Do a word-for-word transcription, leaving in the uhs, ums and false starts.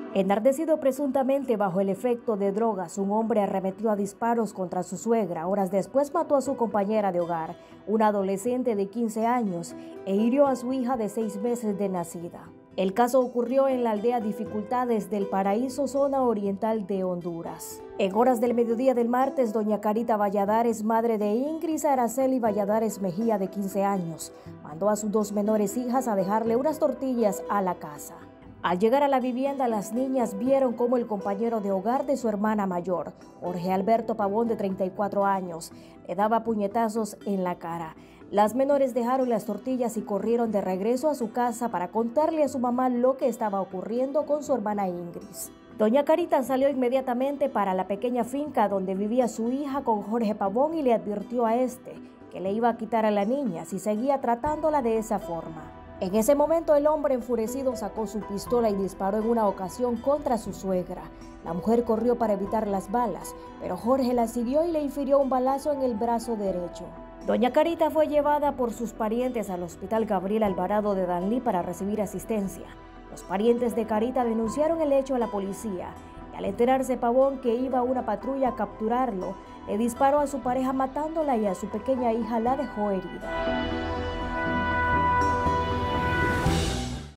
Enardecido presuntamente bajo el efecto de drogas, un hombre arremetió a disparos contra su suegra. Horas después mató a su compañera de hogar, una adolescente de quince años, e hirió a su hija de seis meses de nacida. El caso ocurrió en la aldea Dificultades del Paraíso, zona oriental de Honduras. En horas del mediodía del martes, doña Carita Valladares, madre de Ingrid Araceli Valladares Mejía, de quince años, mandó a sus dos menores hijas a dejarle unas tortillas a la casa. Al llegar a la vivienda, las niñas vieron cómo el compañero de hogar de su hermana mayor, Jorge Alberto Pavón, de treinta y cuatro años, le daba puñetazos en la cara. Las menores dejaron las tortillas y corrieron de regreso a su casa para contarle a su mamá lo que estaba ocurriendo con su hermana Ingrid. Doña Carita salió inmediatamente para la pequeña finca donde vivía su hija con Jorge Pavón y le advirtió a este que le iba a quitar a la niña si seguía tratándola de esa forma. En ese momento, el hombre enfurecido sacó su pistola y disparó en una ocasión contra su suegra. La mujer corrió para evitar las balas, pero Jorge la siguió y le infirió un balazo en el brazo derecho. Doña Carita fue llevada por sus parientes al Hospital Gabriel Alvarado de Danlí para recibir asistencia. Los parientes de Carita denunciaron el hecho a la policía y al enterarse Pavón que iba a una patrulla a capturarlo, le disparó a su pareja matándola y a su pequeña hija la dejó herida.